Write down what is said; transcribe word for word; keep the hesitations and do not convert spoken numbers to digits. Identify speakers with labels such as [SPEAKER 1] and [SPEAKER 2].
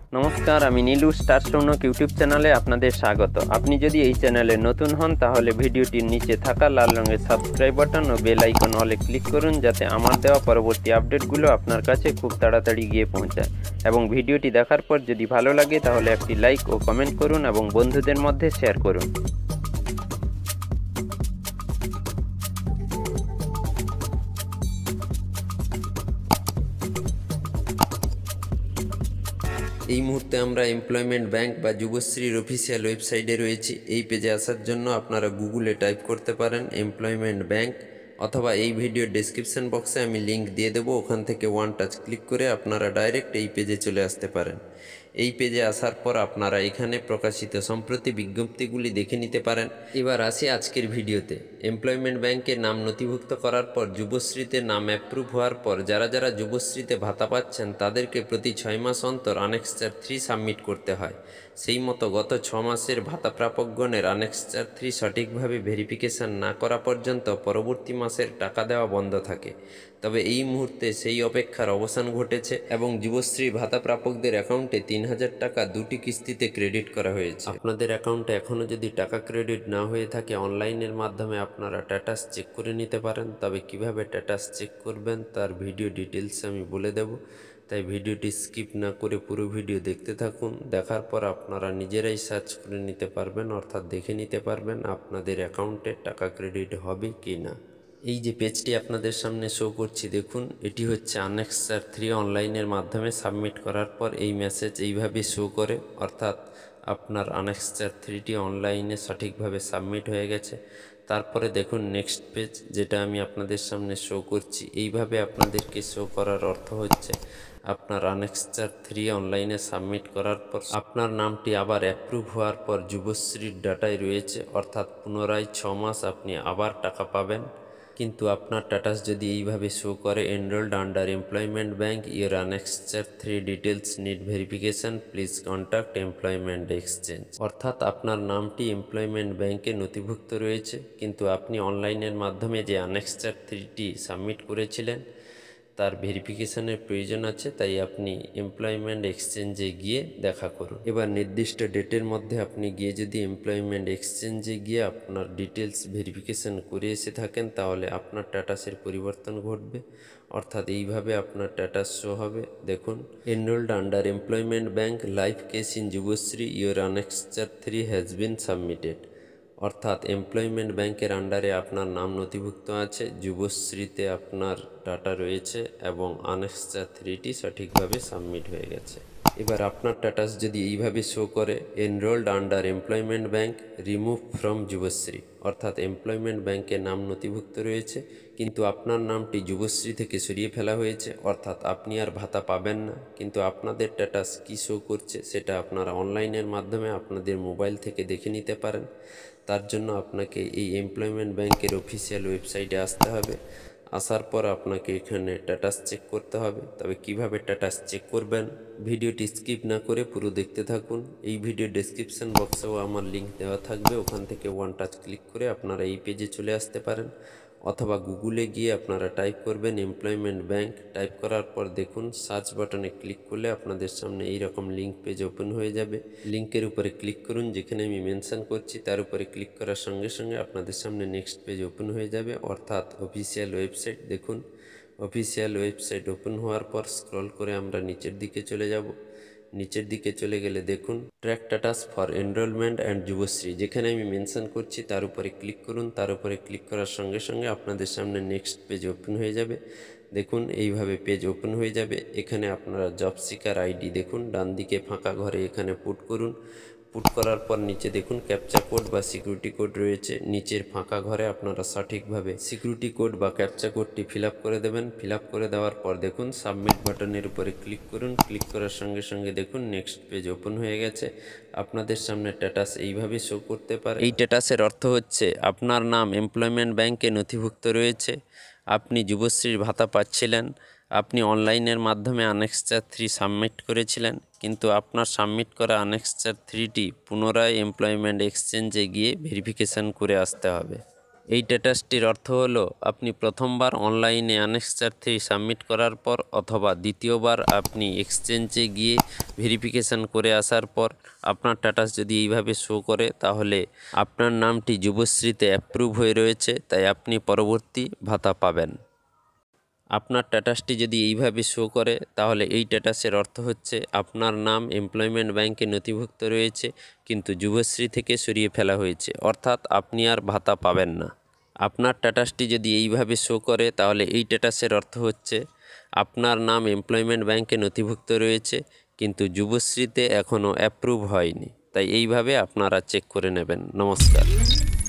[SPEAKER 1] নমস্কার, আমি Nilu star Sounak YouTube চ্যানেলে আপনাদের স্বাগত। আপনি যদি এই চ্যানেলে নতুন হন তাহলে ভিডিওটির নিচে থাকা লাল রঙের সাবস্ক্রাইব বাটন ও বেল আইকন অলে ক্লিক করুন, যাতে আমার দেওয়া পরবর্তী আপডেটগুলো আপনার কাছে খুব তাড়াতাড়ি গিয়ে পৌঁছায়। এবং ভিডিওটি দেখার পর যদি ভালো লাগে তাহলে একটি লাইক ও কমেন্ট করুন এবং বন্ধুদের মধ্যে শেয়ার করুন। এই মুহূর্তে আমরা এমপ্লয়মেন্ট ব্যাংক বা যুবশ্রীর অফিসিয়াল ওয়েবসাইটে রয়েছি। এই পেজে আসার জন্য আপনারা গুগলে টাইপ করতে পারেন এমপ্লয়মেন্ট ব্যাংক, অথবা এই ভিডিওর ডেসক্রিপশন বক্সে আমি লিঙ্ক দিয়ে দেবো, ওখান থেকে ওয়ান টাচ ক্লিক করে আপনারা ডাইরেক্ট এই পেজে চলে আসতে পারেন। এই পেজে আসার পর আপনারা এখানে প্রকাশিত সম্প্রতি বিজ্ঞপ্তিগুলি দেখে নিতে পারেন। এবার আসি আজকের ভিডিওতে। এমপ্লয়মেন্ট ব্যাংকের নাম নথিভুক্ত করার পর যুবশ্রীতে নাম অ্যাপ্রুভ হওয়ার পর যারা যারা যুবশ্রীতে ভাতা পাচ্ছেন তাদেরকে প্রতি ছয় মাস অন্তর আনেক্সার থ্রি সাবমিট করতে হয়। সেই মতো গত ছ মাসের ভাতা প্রাপকগণের আনেক্সার থ্রি সঠিকভাবে ভেরিফিকেশান না করা পর্যন্ত পরবর্তী মাসের টাকা দেওয়া বন্ধ থাকে। তবে এই মুহূর্তে সেই অপেক্ষার অবসান ঘটেছে এবং যুবশ্রী ভাতা প্রাপকদের অ্যাকাউন্টে তিন হাজার টাকা দুটি কিস্তিতে ক্রেডিট করা হয়েছে। আপনাদের অ্যাকাউন্টে এখনও যদি টাকা ক্রেডিট না হয়ে থাকে, অনলাইনের মাধ্যমে আপনারা স্ট্যাটাস চেক করে নিতে পারেন। তবে কিভাবে স্ট্যাটাস চেক করবেন তার ভিডিও ডিটেলস আমি বলে দেব, তাই ভিডিওটি স্কিপ না করে পুরো ভিডিও দেখতে থাকুন। দেখার পর আপনারা নিজেরাই সার্চ করে নিতে পারবেন, অর্থাৎ দেখে নিতে পারবেন আপনাদের অ্যাকাউন্টে টাকা ক্রেডিট হবে কি না। এই যে পেজটি আপনাদের সামনে শো করছি দেখুন, এটি হচ্ছে আনেক্সার থ্রি অনলাইনের মাধ্যমে সাবমিট করার পর এই মেসেজ এইভাবে শো করে, অর্থাৎ আপনার আনেক্সার থ্রিটি অনলাইনে সঠিকভাবে সাবমিট হয়ে গেছে। তারপরে দেখুন নেক্সট পেজ, যেটা আমি আপনাদের সামনে শো করছি। এইভাবে আপনাদেরকে শো করার অর্থ হচ্ছে আপনার আনেক্সার থ্রি অনলাইনে সাবমিট করার পর আপনার নামটি আবার অ্যাপ্রুভ হওয়ার পর যুবশ্রীর ডাটায় রয়েছে, অর্থাৎ পুনরায় ছ মাস আপনি আবার টাকা পাবেন। কিন্তু আপনার স্ট্যাটাস যদি এইভাবে শো করে enrolled under employment bank, your annexure three details need verification, please contact employment exchange. অর্থাৎ আপনার নামটি এমপ্লয়মেন্ট ব্যাংকে নথিভুক্ত রয়েছে, কিন্তু আপনি অনলাইনের মাধ্যমে যে আনেক্সার থ্রিটি সাবমিট করেছিলেন তার ভেরিফিকেশনের প্রয়োজন আছে, তাই আপনি এমপ্লয়মেন্ট এক্সচেঞ্জে গিয়ে দেখা করুন। এবার নির্দিষ্ট ডেটের মধ্যে আপনি গিয়ে যদি এমপ্লয়মেন্ট এক্সচেঞ্জে গিয়ে আপনার ডিটেলস ভেরিফিকেশন করে এসে থাকেন, তাহলে আপনার স্ট্যাটাসের পরিবর্তন ঘটবে, অর্থাৎ এইভাবে আপনার স্ট্যাটাস শো হবে। দেখুন, enrolled under employment bank, life case in Yuvashree, your annexure three has been submitted. অর্থাৎ এমপ্লয়মেন্ট ব্যাংকের আন্ডারে আপনার নাম নথিভুক্ত আছে, যুবশ্রীতে আপনার ডাটা রয়েছে এবং আনেক্সার থ্রিটি সঠিকভাবে সাবমিট হয়ে গেছে। এবার আপনার স্ট্যাটাস যদি এইভাবে শো করে enrolled under employment bank, remove from Yuvashree, অর্থাৎ এমপ্লয়মেন্ট ব্যাংকে নাম নথিভুক্ত রয়েছে কিন্তু আপনার নামটি যুবশ্রী থেকে সরিয়ে ফেলা হয়েছে, অর্থাৎ আপনি আর ভাতা পাবেন না। কিন্তু আপনাদের স্ট্যাটাস কী শো করছে সেটা আপনারা অনলাইনের মাধ্যমে আপনাদের মোবাইল থেকে দেখে নিতে পারেন। তার জন্য আপনাকে এই এমপ্লয়মেন্ট ব্যাংকের অফিসিয়াল ওয়েবসাইটে আসতে হবে। আসার পর আপনাকে এখানে স্ট্যাটাস চেক করতে হবে। তবে কিভাবে স্ট্যাটাস চেক করবেন ভিডিওটি স্কিপ না করে পুরো দেখতে থাকুন। এই ভিডিও ডেসক্রিপশন বক্সেও আমার লিঙ্ক দেওয়া থাকবে, ওখান থেকে ওয়ান টাচ ক্লিক করে আপনারা এই পেজে চলে আসতে পারেন, অথবা গুগলে গিয়ে আপনারা টাইপ করবেন এমপ্লয়মেন্ট ব্যাংক। টাইপ করার পর দেখুন সার্চ বাটনে ক্লিক করলে আপনাদের সামনে এই রকম লিঙ্ক পেজ ওপেন হয়ে যাবে। লিঙ্কের উপরে ক্লিক করুন, যেখানে আমি মেনশন করছি তার উপরে ক্লিক করার সঙ্গে সঙ্গে আপনাদের সামনে নেক্সট পেজ ওপেন হয়ে যাবে, অর্থাৎ অফিসিয়াল ওয়েবসাইট। দেখুন, অফিসিয়াল ওয়েবসাইট ওপেন হওয়ার পর স্ক্রল করে আমরা নিচের দিকে চলে যাব। নিচের দিকে চলে গেলে দেখুন track status for enrolment and Yuvashree, যেখানে আমি মেনশন করছি তার উপরে ক্লিক করুন। তার উপরে ক্লিক করার সঙ্গে সঙ্গে আপনাদের সামনে নেক্সট পেজ ওপেন হয়ে যাবে। দেখুন এইভাবে পেজ ওপেন হয়ে যাবে। এখানে আপনারা জব সিকার আইডি দেখুন ডান দিকে ফাঁকা ঘরে এখানে পুট করুন। পুট করার পর নিচে দেখুন ক্যাপচা কোড বা সিকিউরিটি কোড রয়েছে, নিচের ফাঁকা ঘরে আপনারা সঠিকভাবে সিকিউরিটি কোড বা ক্যাপচা কোডটি ফিল আপ করে দেবেন। ফিল আপ করে দেওয়ার পর দেখুন সাবমিট বাটনের উপরে ক্লিক করুন। ক্লিক করার সঙ্গে সঙ্গে দেখুন নেক্সট পেজ ওপেন হয়ে গেছে। আপনাদের সামনে স্ট্যাটাস এইভাবে শো করতে পারে। এই স্ট্যাটাসের অর্থ হচ্ছে আপনার নাম এমপ্লয়মেন্ট ব্যাংকে নথিভুক্ত রয়েছে, আপনি যুবশ্রীর ভাতা পাচ্ছিলেন, আপনি অনলাইনের মাধ্যমে আনেক্সার থ্রি সাবমিট করেছিলেন, কিন্তু আপনার সাবমিট করা আনেক্সার থ্রিটি পুনরায় এমপ্লয়মেন্ট এক্সচেঞ্জে গিয়ে ভেরিফিকেশান করে আসতে হবে। এই স্ট্যাটাসটির অর্থ হলো আপনি প্রথমবার অনলাইনে অ্যানেক্সার থ্রি সাবমিট করার পর অথবা দ্বিতীয়বার আপনি এক্সচেঞ্জে গিয়ে ভেরিফিকেশান করে আসার পর আপনার স্ট্যাটাস যদি এইভাবে শো করে তাহলে আপনার নামটি যুবশ্রীতে অ্যাপ্রুভ হয়ে রয়েছে, তাই আপনি পরবর্তী ভাতা পাবেন। আপনার স্ট্যাটাসটি যদি এইভাবে শো করে তাহলে এই স্ট্যাটাসের অর্থ হচ্ছে আপনার নাম এমপ্লয়মেন্ট ব্যাংকে নথিভুক্ত রয়েছে কিন্তু যুবশ্রী থেকে সরিয়ে ফেলা হয়েছে, অর্থাৎ আপনি আর ভাতা পাবেন না। আপনার স্ট্যাটাসটি যদি এইভাবে শো করে তাহলে এই স্ট্যাটাসের অর্থ হচ্ছে আপনার নাম এমপ্লয়মেন্ট ব্যাংকে নথিভুক্ত রয়েছে কিন্তু যুবশ্রীতে এখনও অ্যাপ্রুভ হয়নি, তাই এইভাবে আপনারা চেক করে নেবেন। নমস্কার।